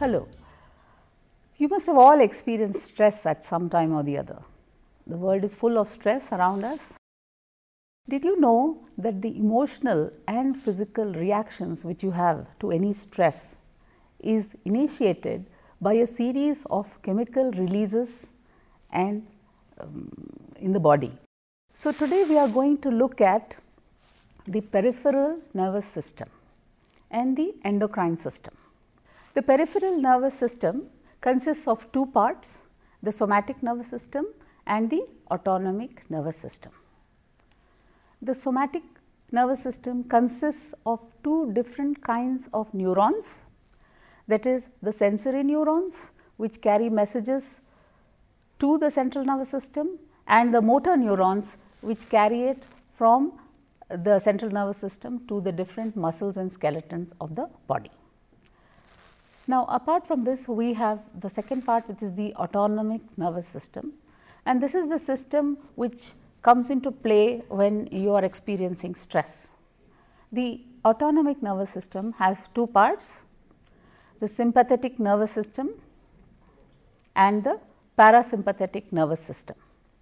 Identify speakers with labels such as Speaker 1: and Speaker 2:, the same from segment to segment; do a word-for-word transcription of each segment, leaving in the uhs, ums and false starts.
Speaker 1: Hello. You must have all experienced stress at some time or the other. The world is full of stress around us. Did you know that the emotional and physical reactions which you have to any stress is initiated by a series of chemical releases and um, in the body? So, today we are going to look at the peripheral nervous system and the endocrine system. The peripheral nervous system consists of two parts, the somatic nervous system and the autonomic nervous system. The somatic nervous system consists of two different kinds of neurons, that is the sensory neurons which carry messages to the central nervous system, and the motor neurons which carry it from the central nervous system to the different muscles and skeletons of the body. Now, apart from this, we have the second part, which is the autonomic nervous system, and this is the system which comes into play when you are experiencing stress. The autonomic nervous system has two parts, the sympathetic nervous system and the parasympathetic nervous system.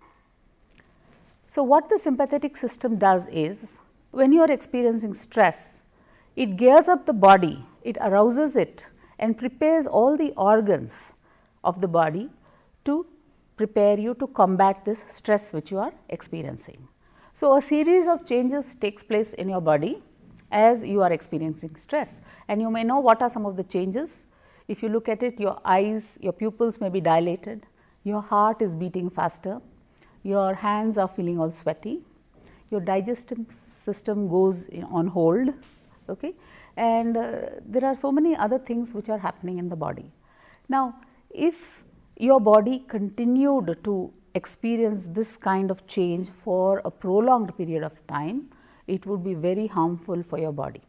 Speaker 1: So, what the sympathetic system does is, when you are experiencing stress, it gears up the body, it arouses it and prepares all the organs of the body to prepare you to combat this stress which you are experiencing. So, a series of changes takes place in your body as you are experiencing stress, and you may know what are some of the changes. If you look at it, your eyes, your pupils may be dilated, your heart is beating faster, your hands are feeling all sweaty, your digestive system goes in on hold, okay? and uh, there are so many other things which are happening in the body. Now, if your body continued to experience this kind of change for a prolonged period of time, it would be very harmful for your body.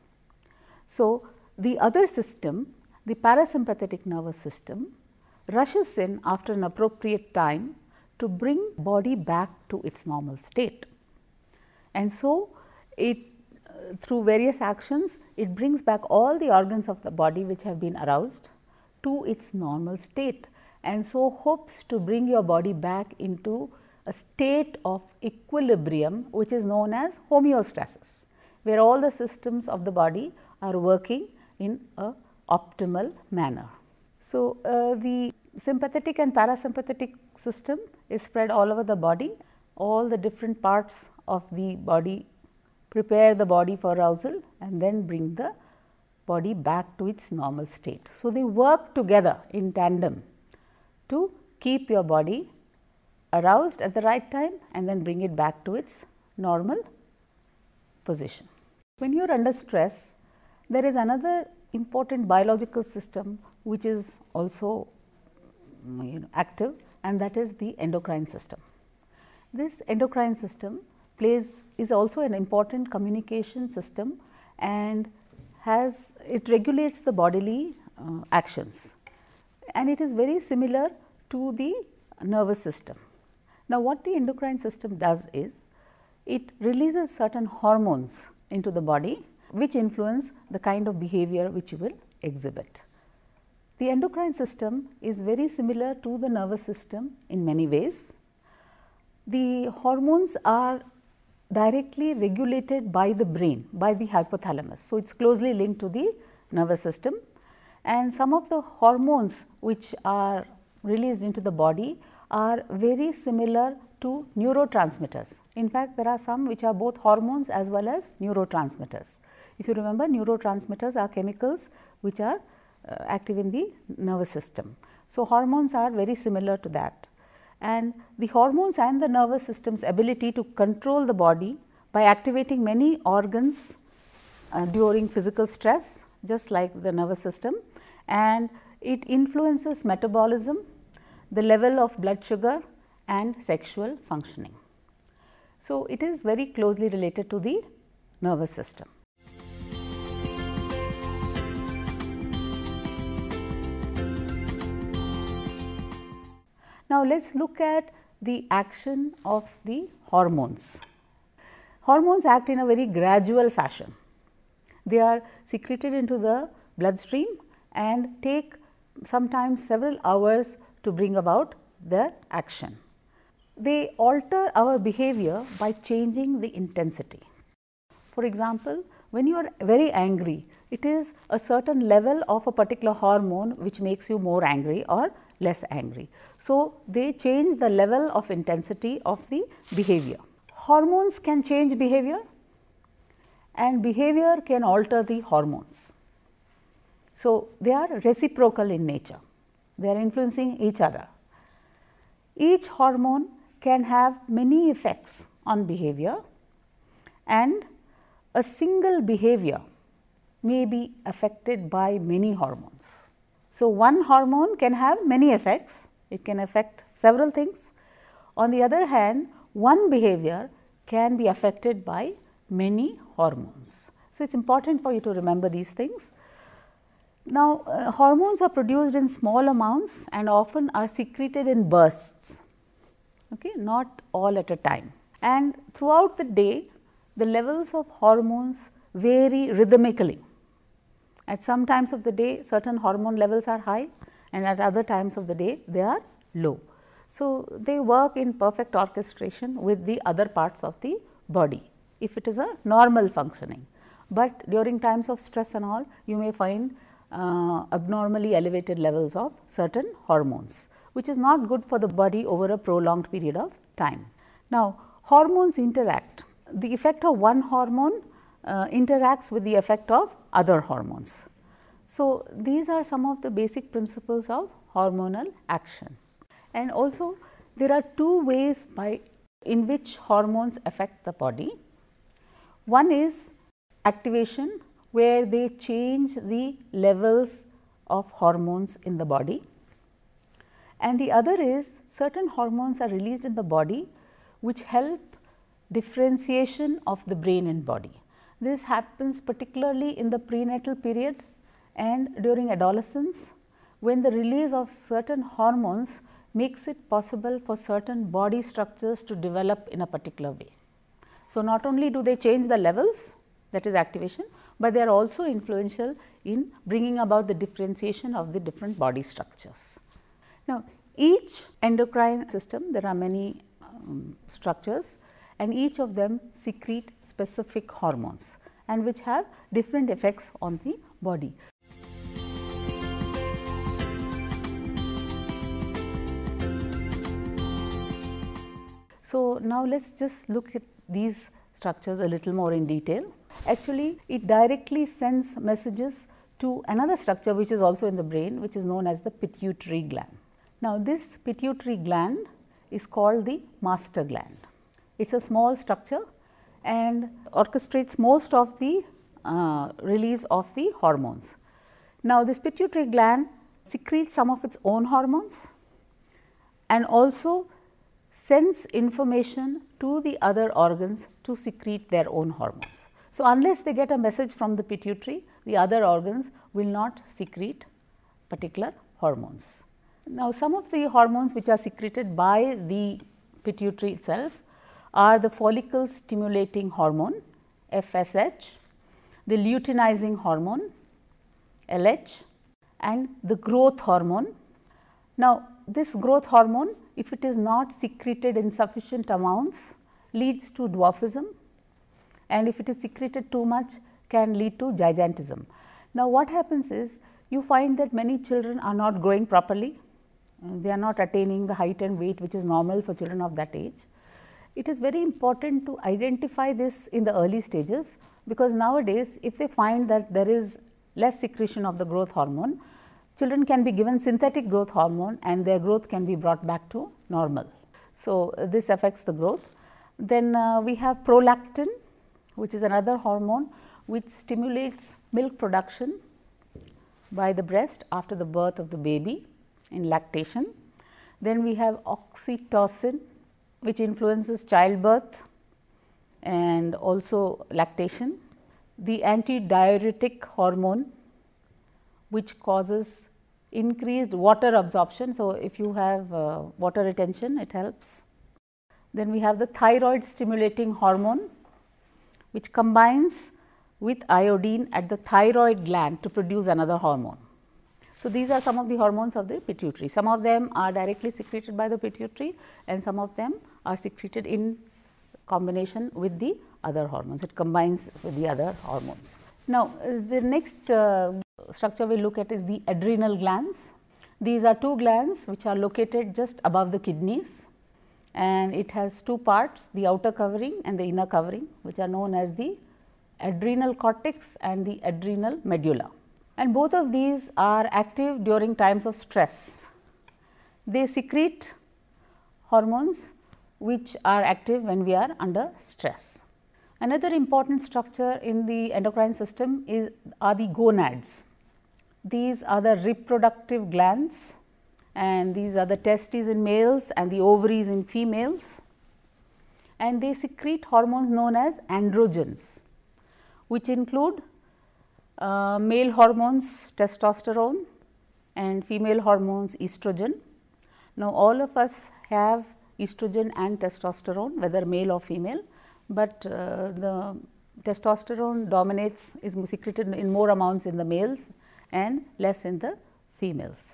Speaker 1: So, the other system, the parasympathetic nervous system, rushes in after an appropriate time to bring body back to its normal state. And so, it uh, through various actions, it brings back all the organs of the body which have been aroused to its normal state, and so hopes to bring your body back into a state of equilibrium, which is known as homeostasis, where all the systems of the body are working in a optimal manner. So, uh, the sympathetic and parasympathetic system is spread all over the body. All the different parts of the body prepare the body for arousal and then bring the body back to its normal state. So, they work together in tandem to keep your body aroused at the right time and then bring it back to its normal position. When you are under stress, there is another important biological system which is also you know, active, and that is the endocrine system. This endocrine system plays is also an important communication system and has it regulates the bodily uh, actions, and it is very similar to the nervous system. Now, what the endocrine system does is, it releases certain hormones into the body which influence the kind of behavior which you will exhibit. The endocrine system is very similar to the nervous system in many ways. The hormones are directly regulated by the brain, by the hypothalamus. So, it is closely linked to the nervous system, and some of the hormones which are released into the body are very similar to neurotransmitters. In fact, there are some which are both hormones as well as neurotransmitters. If you remember, neurotransmitters are chemicals which are uh, active in the nervous system. So, hormones are very similar to that, and the hormones and the nervous system's ability to control the body by activating many organs uh, during physical stress, just like the nervous system, and it influences metabolism, the level of blood sugar and sexual functioning. So, it is very closely related to the nervous system. Now, let us look at the action of the hormones. Hormones act in a very gradual fashion. They are secreted into the bloodstream and take sometimes several hours to bring about their action. They alter our behavior by changing the intensity. For example, when you are very angry, it is a certain level of a particular hormone which makes you more angry or less angry. So, they change the level of intensity of the behavior. Hormones can change behavior and behavior can alter the hormones. So, they are reciprocal in nature, they are influencing each other. Each hormone can have many effects on behavior, and a single behavior may be affected by many hormones. So, one hormone can have many effects, it can affect several things. On the other hand, one behavior can be affected by many hormones. So, it is important for you to remember these things. Now, uh, hormones are produced in small amounts and often are secreted in bursts, okay, not all at a time. And throughout the day, the levels of hormones vary rhythmically. At some times of the day, certain hormone levels are high, and at other times of the day, they are low. So, they work in perfect orchestration with the other parts of the body, if it is a normal functioning. But during times of stress and all, you may find uh, abnormally elevated levels of certain hormones, which is not good for the body over a prolonged period of time. Now, hormones interact. The effect of one hormone uh, interacts with the effect of other hormones. So, these are some of the basic principles of hormonal action. And also, there are two ways by in which hormones affect the body. One is activation, where they change the levels of hormones in the body, and the other is certain hormones are released in the body which help differentiation of the brain and body. This happens particularly in the prenatal period and during adolescence, when the release of certain hormones makes it possible for certain body structures to develop in a particular way. So, not only do they change the levels, that is activation, but they are also influential in bringing about the differentiation of the different body structures. Now, each endocrine system, there are many um, structures, and each of them secrete specific hormones and which have different effects on the body. So, now let us just look at these structures a little more in detail. Actually, it directly sends messages to another structure which is also in the brain, which is known as the pituitary gland. Now, this pituitary gland is called the master gland. It is a small structure and orchestrates most of the uh, release of the hormones. Now, this pituitary gland secretes some of its own hormones and also sends information to the other organs to secrete their own hormones. So, unless they get a message from the pituitary, the other organs will not secrete particular hormones. Now, some of the hormones which are secreted by the pituitary itself are the follicle stimulating hormone F S H, the luteinizing hormone L H, and the growth hormone. Now, this growth hormone, if it is not secreted in sufficient amounts, leads to dwarfism, and if it is secreted too much, can lead to gigantism. Now, what happens is, you find that many children are not growing properly, they are not attaining the height and weight which is normal for children of that age. It is very important to identify this in the early stages, because nowadays if they find that there is less secretion of the growth hormone, children can be given synthetic growth hormone and their growth can be brought back to normal. So, uh, this affects the growth. Then uh, we have prolactin, which is another hormone which stimulates milk production by the breast after the birth of the baby in lactation. Then we have oxytocin, which influences childbirth and also lactation. The antidiuretic hormone, which causes increased water absorption. So, if you have uh, water retention, it helps. Then we have the thyroid stimulating hormone, which combines with iodine at the thyroid gland to produce another hormone. So, these are some of the hormones of the pituitary. Some of them are directly secreted by the pituitary and some of them are secreted in combination with the other hormones. It combines with the other hormones. Now, uh, the next uh, structure we look at is the adrenal glands. These are two glands which are located just above the kidneys, and it has two parts, the outer covering and the inner covering, which are known as the adrenal cortex and the adrenal medulla. And both of these are active during times of stress. They secrete hormones which are active when we are under stress. Another important structure in the endocrine system is are the gonads. These are the reproductive glands, and these are the testes in males and the ovaries in females, and they secrete hormones known as androgens, which include uh, male hormones testosterone and female hormones estrogen. Now, all of us have estrogen and testosterone, whether male or female, but uh, the testosterone dominates, is secreted in more amounts in the males and less in the females.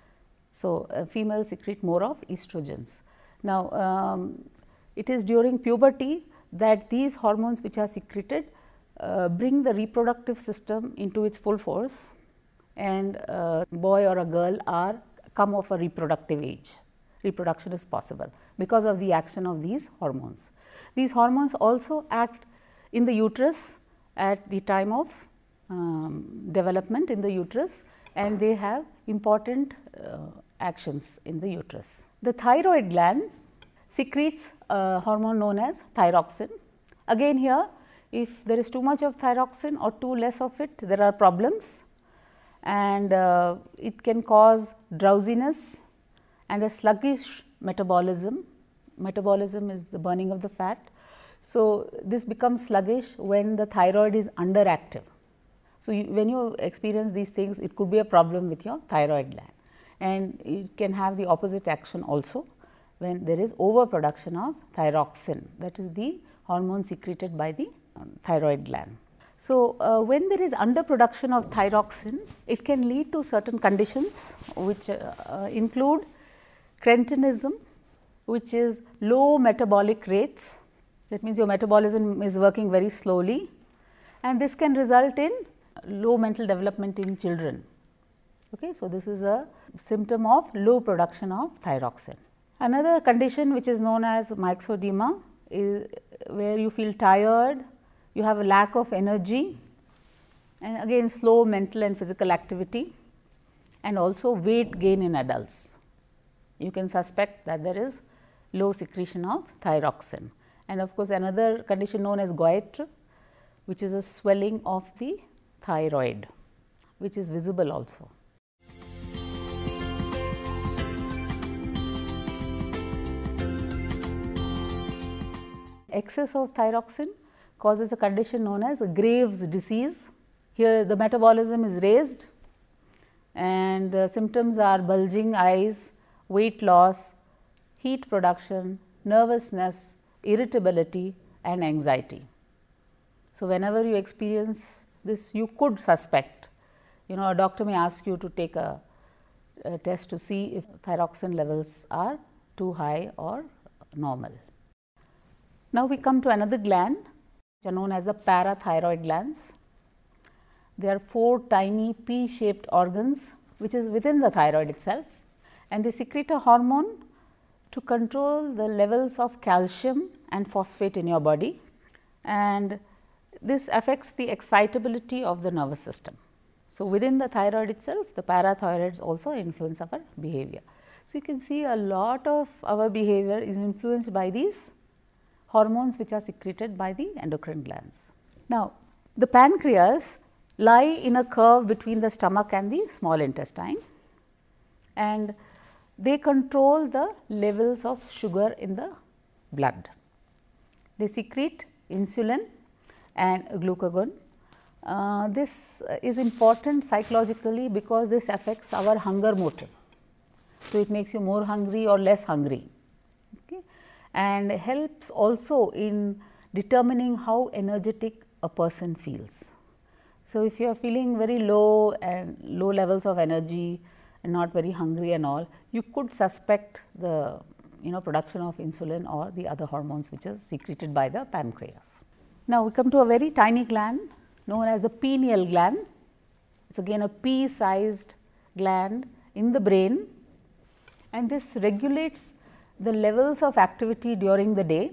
Speaker 1: So, uh, females secrete more of estrogens. Now, um, it is during puberty that these hormones which are secreted uh, bring the reproductive system into its full force, and a boy or a girl are come of a reproductive age. Reproduction is possible because of the action of these hormones. These hormones also act in the uterus at the time of um, development in the uterus, and they have important uh, actions in the uterus. The thyroid gland secretes a hormone known as thyroxine. Again here, if there is too much of thyroxine or too less of it, there are problems, and uh, it can cause drowsiness and a sluggish metabolism. Metabolism is the burning of the fat. So, this becomes sluggish when the thyroid is underactive. So, you, when you experience these things, it could be a problem with your thyroid gland, and it can have the opposite action also when there is overproduction of thyroxine, that is the hormone secreted by the um, thyroid gland. So, uh, when there is underproduction of thyroxine, it can lead to certain conditions which uh, uh, include cretinism, which is low metabolic rates. That means, your metabolism is working very slowly, and this can result in low mental development in children. Okay. So, this is a symptom of low production of thyroxine. Another condition which is known as myxedema is where you feel tired, you have a lack of energy, and again slow mental and physical activity, and also weight gain in adults. You can suspect that there is low secretion of thyroxine. And of course, another condition known as goitre, which is a swelling of the thyroid, which is visible also. Excess of thyroxine causes a condition known as Graves' disease. Here the metabolism is raised and the symptoms are bulging eyes, weight loss, heat production, nervousness, irritability and anxiety. So, whenever you experience this, you could suspect, you know, a doctor may ask you to take a, a test to see if thyroxine levels are too high or normal. Now, we come to another gland which are known as the parathyroid glands. They are four tiny pea-shaped organs which is within the thyroid itself, and they secrete a hormone to control the levels of calcium and phosphate in your body, and this affects the excitability of the nervous system. So, within the thyroid itself, the parathyroids also influence our behavior. So, you can see a lot of our behavior is influenced by these hormones which are secreted by the endocrine glands. Now, the pancreas lie in a curve between the stomach and the small intestine, and they control the levels of sugar in the blood. They secrete insulin and glucagon. Uh, this is important psychologically because this affects our hunger motive. So, it makes you more hungry or less hungry, okay, and helps also in determining how energetic a person feels. So, if you are feeling very low and low levels of energy and not very hungry and all, you could suspect the you know production of insulin or the other hormones which is secreted by the pancreas. Now, we come to a very tiny gland known as the pineal gland. It is again a pea sized gland in the brain, and this regulates the levels of activity during the day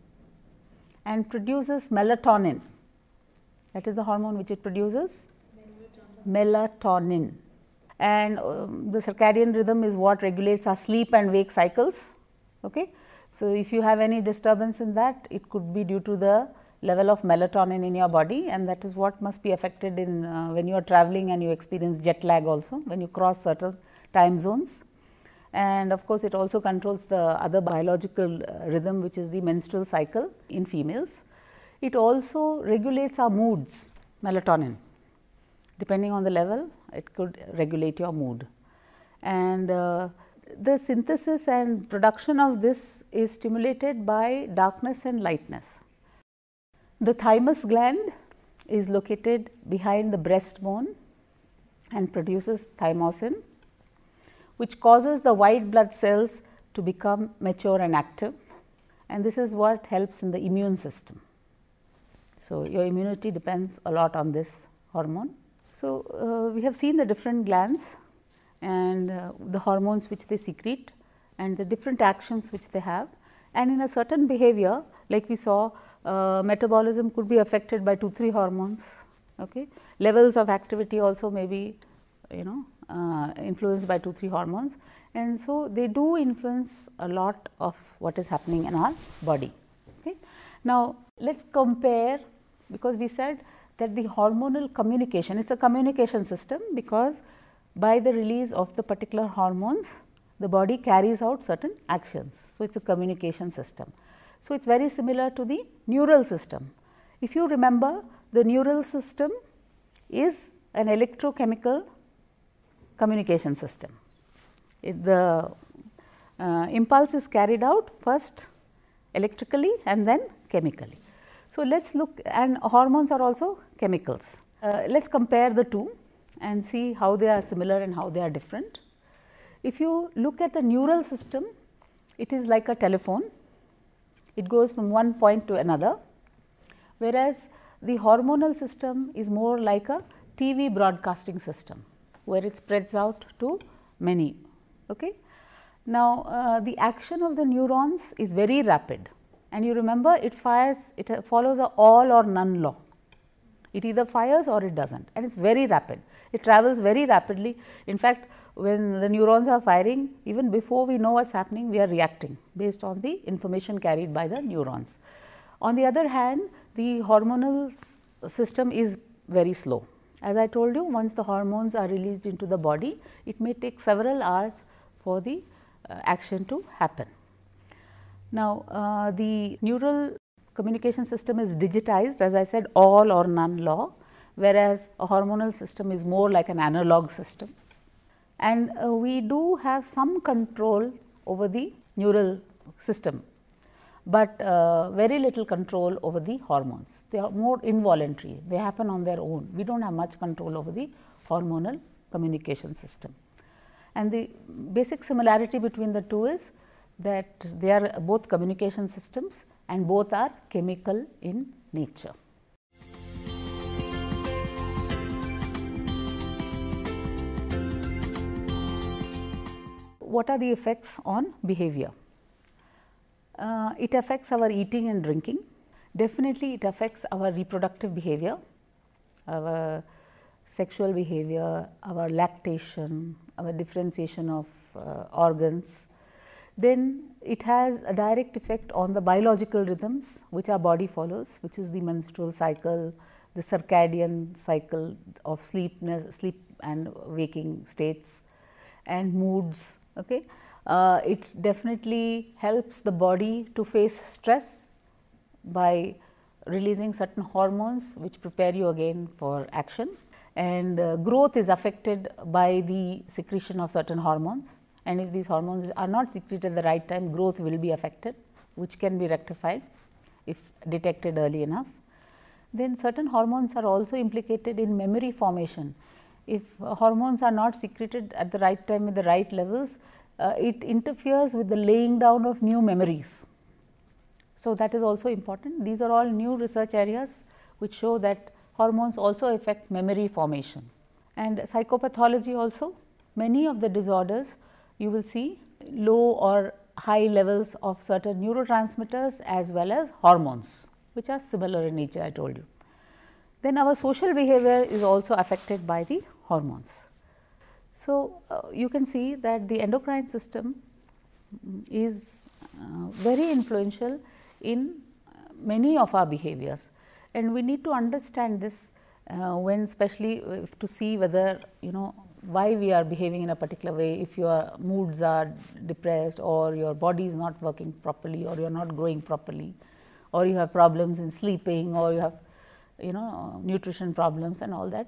Speaker 1: and produces melatonin. That is the hormone which it produces, melatonin. melatonin. And um, the circadian rhythm is what regulates our sleep and wake cycles. Okay. So, if you have any disturbance in that, it could be due to the level of melatonin in your body, and that is what must be affected in uh, when you are traveling and you experience jet lag also when you cross certain time zones. And of course, it also controls the other biological uh, rhythm, which is the menstrual cycle in females. It also regulates our moods, melatonin. Depending on the level, it could regulate your mood. And uh, the synthesis and production of this is stimulated by darkness and lightness. The thymus gland is located behind the breastbone and produces thymosin, which causes the white blood cells to become mature and active, and this is what helps in the immune system. So, your immunity depends a lot on this hormone. So, uh, we have seen the different glands and uh, the hormones which they secrete and the different actions which they have, and in a certain behavior like we saw, uh, metabolism could be affected by two three hormones. Okay. Levels of activity also may be you know uh, influenced by two three hormones, and so they do influence a lot of what is happening in our body. Okay. Now, let us compare, because we said that the hormonal communication, it is a communication system, because by the release of the particular hormones, the body carries out certain actions. So, it is a communication system. So, it is very similar to the neural system. If you remember, the neural system is an electrochemical communication system. It, the uh, impulse is carried out first electrically and then chemically. So, let us look, and hormones are also chemicals. Uh, let us compare the two and see how they are similar and how they are different. If you look at the neural system, it is like a telephone. It goes from one point to another, whereas the hormonal system is more like a T V broadcasting system, where it spreads out to many. Okay. Now, uh, the action of the neurons is very rapid, and you remember it fires, it follows a all or none law. It either fires or it does not, and it is very rapid. It travels very rapidly. In fact, when the neurons are firing, even before we know what is happening, we are reacting based on the information carried by the neurons. On the other hand, the hormonal system is very slow. As I told you, once the hormones are released into the body, it may take several hours for the uh, action to happen. Now, uh, the neural communication system is digitized, as I said, all or none law, whereas a hormonal system is more like an analog system. And uh, we do have some control over the neural system, but uh, very little control over the hormones. They are more involuntary, they happen on their own. We do not have much control over the hormonal communication system. And the basic similarity between the two is that they are both communication systems and both are chemical in nature. What are the effects on behavior? Uh, it affects our eating and drinking. Definitely, it affects our reproductive behavior, our sexual behavior, our lactation, our differentiation of uh, organs. Then it has a direct effect on the biological rhythms which our body follows, which is the menstrual cycle, the circadian cycle of sleep, sleep and waking states, and moods. Okay. Uh, it definitely helps the body to face stress by releasing certain hormones which prepare you again for action, and uh, growth is affected by the secretion of certain hormones, and if these hormones are not secreted at the right time, growth will be affected, which can be rectified if detected early enough. then certain hormones are also implicated in memory formation. If uh, hormones are not secreted at the right time with the right levels, uh, it interferes with the laying down of new memories. So, that is also important. These are all new research areas which show that hormones also affect memory formation. And psychopathology also, many of the disorders you will see low or high levels of certain neurotransmitters as well as hormones, which are similar in nature, I told you. Then our social behavior is also affected by the hormones. So, uh, you can see that the endocrine system is uh, very influential in many of our behaviors, and we need to understand this uh, when especially to see whether, you know, why we are behaving in a particular way. If your moods are depressed, or your body is not working properly, or you are not growing properly, or you have problems in sleeping, or you have, you know, nutrition problems and all that,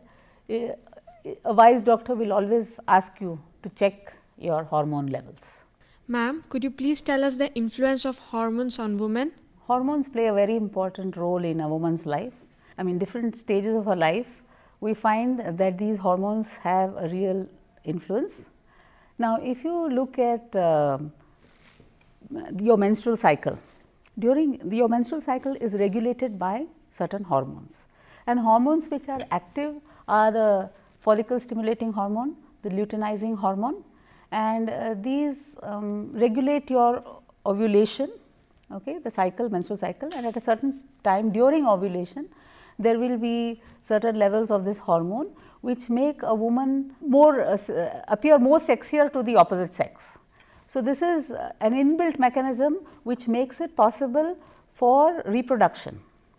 Speaker 1: a wise doctor will always ask you to check your hormone levels.
Speaker 2: Ma'am, could you please tell us the influence of hormones on women?
Speaker 1: Hormones play a very important role in a woman's life. I mean, different stages of her life, we find that these hormones have a real influence. Now, if you look at uh, your menstrual cycle, during the, your menstrual cycle is regulated by certain hormones, and hormones which are active are the follicle stimulating hormone, the luteinizing hormone, and uh, these um, regulate your ovulation, okay, the cycle, menstrual cycle, and at a certain time during ovulation there will be certain levels of this hormone which make a woman more uh, appear more sexier to the opposite sex. So, this is an inbuilt mechanism which makes it possible for reproduction.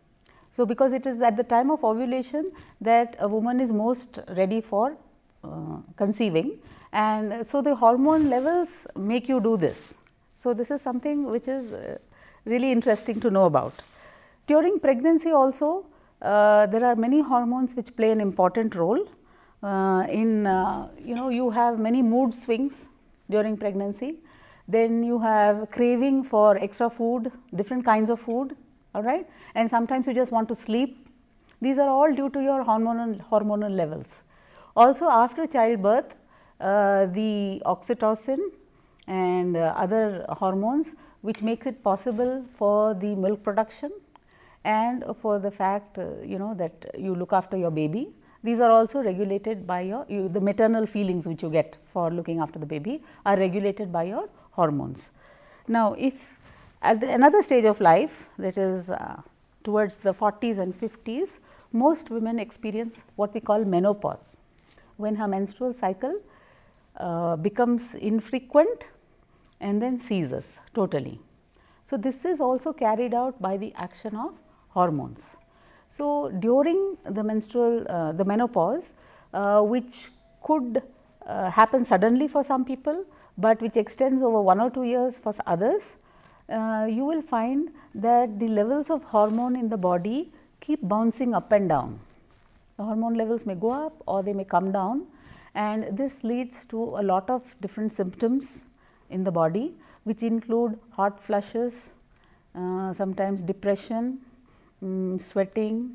Speaker 1: So, because it is at the time of ovulation that a woman is most ready for uh, conceiving, and so the hormone levels make you do this. So, this is something which is uh, really interesting to know about. During pregnancy also, uh, there are many hormones which play an important role uh, in, uh, you know, you have many mood swings during pregnancy, then you have craving for extra food, different kinds of food, all right, and sometimes you just want to sleep. These are all due to your hormonal, hormonal levels. Also, after childbirth, uh, the oxytocin and uh, other hormones which makes it possible for the milk production and for the fact, uh, you know, that you look after your baby. These are also regulated by your, you, the maternal feelings which you get for looking after the baby are regulated by your hormones. Now, if at the, another stage of life, that is uh, towards the forties and fifties, most women experience what we call menopause, when her menstrual cycle uh, becomes infrequent and then ceases totally. So, this is also carried out by the action of hormones. So, during the menstrual uh, the menopause, uh, which could uh, happen suddenly for some people, but which extends over one or two years for others, uh, you will find that the levels of hormone in the body keep bouncing up and down. The hormone levels may go up or they may come down, and this leads to a lot of different symptoms in the body, which include hot flushes, uh, sometimes depression, um, sweating,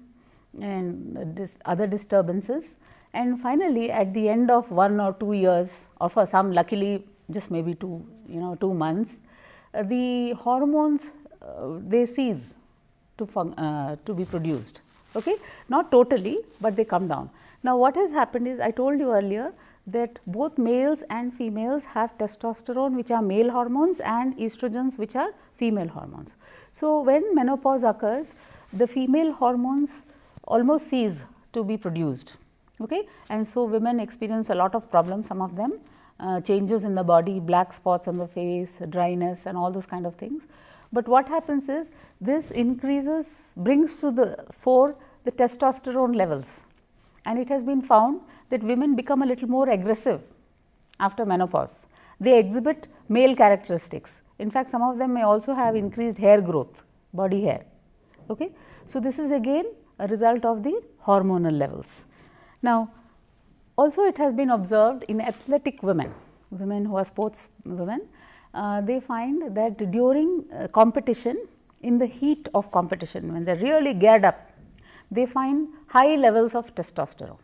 Speaker 1: and dis other disturbances. And finally, at the end of one or two years, or for some luckily just maybe two, you know, two months, uh, the hormones uh, they cease to fun uh, to be produced. Okay, not totally, but they come down. Now, what has happened is, I told you earlier that both males and females have testosterone, which are male hormones, and estrogens, which are female hormones. So, when menopause occurs, the female hormones almost cease to be produced, okay? And so women experience a lot of problems, some of them uh, changes in the body, black spots on the face, dryness, and all those kind of things. But what happens is, this increases, brings to the fore the testosterone levels, and it has been found that women become a little more aggressive after menopause. They exhibit male characteristics. In fact, some of them may also have increased hair growth, body hair. Okay? So, this is again a result of the hormonal levels. Now, also it has been observed in athletic women, women who are sports women, uh, they find that during uh, competition, in the heat of competition, when they are really geared up, they find high levels of testosterone.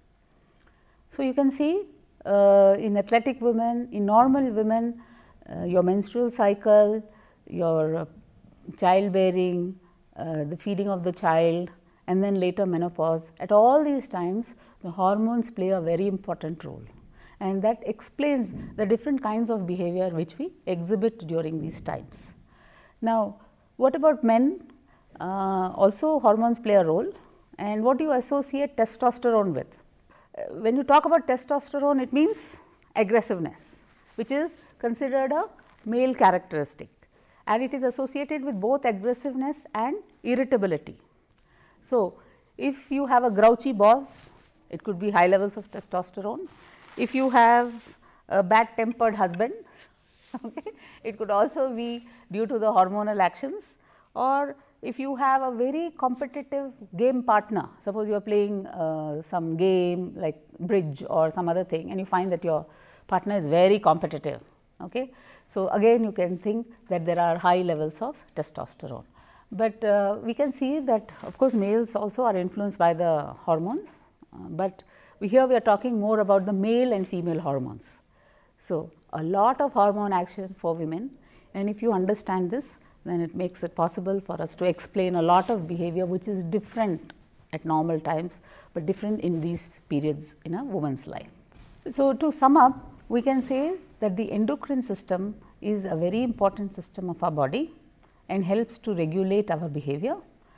Speaker 1: So, you can see uh, in athletic women, in normal women, uh, your menstrual cycle, your uh, childbearing, uh, the feeding of the child, and then later menopause. At all these times, the hormones play a very important role, and that explains the different kinds of behavior which we exhibit during these times. Now, what about men? Uh, also hormones play a role, and what do you associate testosterone with? Uh, when you talk about testosterone, it means aggressiveness, which is considered a male characteristic, and it is associated with both aggressiveness and irritability. So, if you have a grouchy boss, it could be high levels of testosterone. If you have a bad tempered husband, okay, it could also be due to the hormonal actions. Or if you have a very competitive game partner, suppose you are playing uh, some game like bridge or some other thing, and you find that your partner is very competitive. Okay. So, again you can think that there are high levels of testosterone. But uh, we can see that of course, males also are influenced by the hormones, uh, but we here we are talking more about the male and female hormones. So, a lot of hormone action for women, and if you understand this, then it makes it possible for us to explain a lot of behavior which is different at normal times, but different in these periods in a woman's life. So, to sum up, we can say that the endocrine system is a very important system of our body and helps to regulate our behavior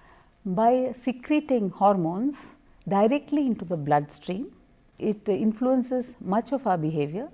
Speaker 1: by secreting hormones directly into the bloodstream. It influences much of our behavior,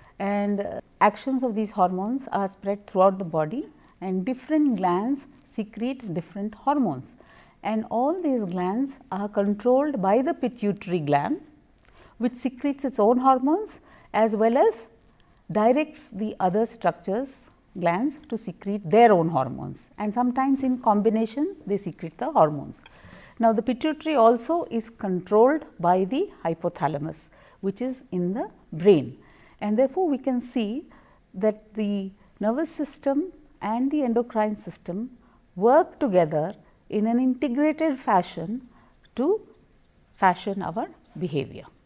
Speaker 1: and actions of these hormones are spread throughout the body, and different glands secrete different hormones, and all these glands are controlled by the pituitary gland, which secretes its own hormones as well as directs the other structures glands to secrete their own hormones, and sometimes in combination they secrete the hormones. Now, the pituitary also is controlled by the hypothalamus, which is in the brain, and therefore, we can see that the nervous system and the endocrine system work together in an integrated fashion to fashion our behavior.